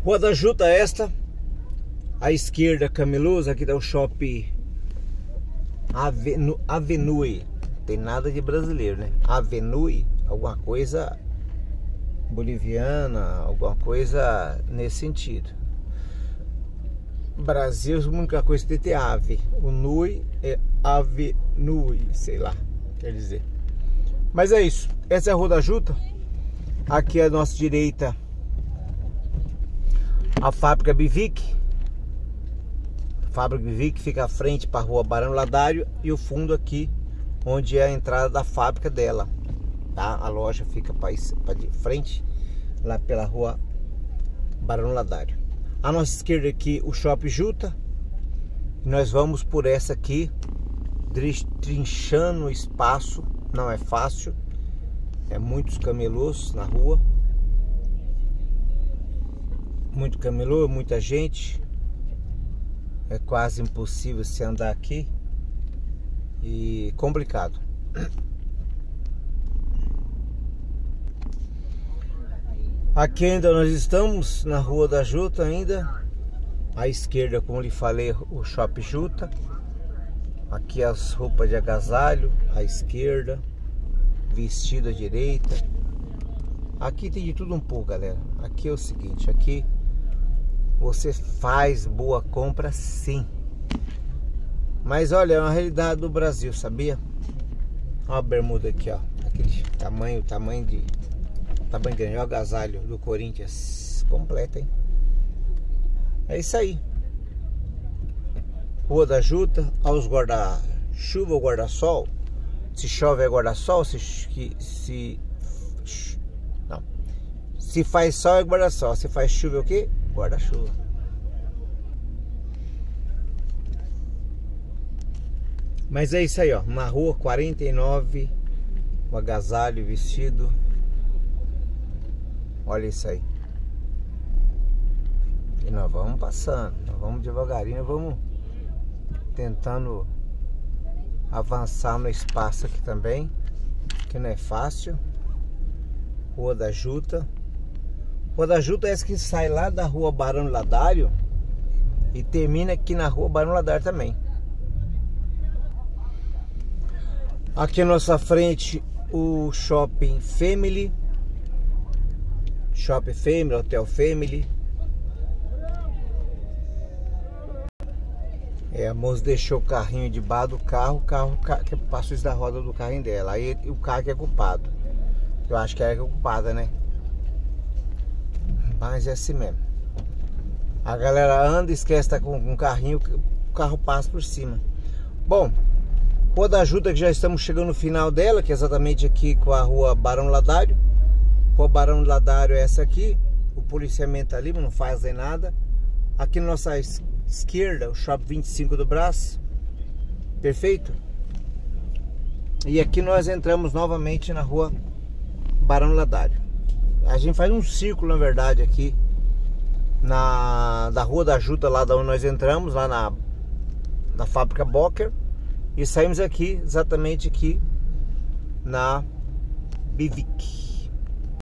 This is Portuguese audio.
Rua da Juta esta. À esquerda, Cameluz. Aqui tá o shopping Avenue. Tem nada de brasileiro, né? Avenue, alguma coisa boliviana, alguma coisa nesse sentido. Brasil, a única coisa que tem é ave. O Nui é Avenue, sei lá, quer dizer. Mas é isso. Essa é a Rua da Juta. Aqui à nossa direita, a fábrica Bivic. A fábrica Bivic fica à frente para a Rua Barão Ladário. E o fundo aqui, onde é a entrada da fábrica dela, tá? A loja fica para de frente, lá pela Rua Barão Ladário. À nossa esquerda aqui, o Shopping Juta. Nós vamos por essa aqui, trinchando o espaço. Não é fácil. É muitos camelôs na rua. Muito camelô, muita gente. É quase impossível se andar aqui. E complicado. Aqui ainda nós estamos na Rua da Juta ainda. À esquerda, como lhe falei, o Shopping Juta. Aqui as roupas de agasalho à esquerda, vestido à direita. Aqui tem de tudo um pouco, galera. Aqui é o seguinte, aqui você faz boa compra sim. Mas olha, é uma realidade do Brasil, sabia? Olha a bermuda aqui, ó. Aquele tamanho grande. Olha o agasalho do Corinthians. Completo, hein? É isso aí. Rua da Juta. Aos guarda-chuva ou guarda-sol. Se chove é guarda-sol. Se faz sol é guarda-sol. Se faz chuva é o quê? Guarda-chuva. Mas é isso aí, ó. Na rua 49, o agasalho, vestido. Olha isso aí. E nós vamos passando, nós vamos devagarinho, vamos tentando avançar no espaço aqui também, que não é fácil. Rua da Juta. Rua da Juta é essa que sai lá da Rua Barão Ladário e termina aqui na Rua Barão Ladário também. Aqui à nossa frente o Shopping Family. Shopping Family, Hotel Family. A moça deixou o carrinho debaixo do carro. O carro que passou isso da roda do carrinho dela. Aí o carro que é culpado. Eu acho que ela é culpada, né? Mas é assim mesmo. A galera anda e esquece de estar com um carrinho, o carro passa por cima. Bom, Rua da Juta, que já estamos chegando no final dela, que é exatamente aqui com a Rua Barão Ladário. Rua Barão Ladário é essa aqui. O policiamento ali, mas não fazem nada. Aqui na nossa esquerda, o Shopping 25 do Brás. Perfeito? E aqui nós entramos novamente na Rua Barão Ladário. A gente faz um círculo, na verdade, aqui da Rua da Juta, lá da onde nós entramos, lá na fábrica Bocker. E saímos aqui, exatamente aqui na Bivic.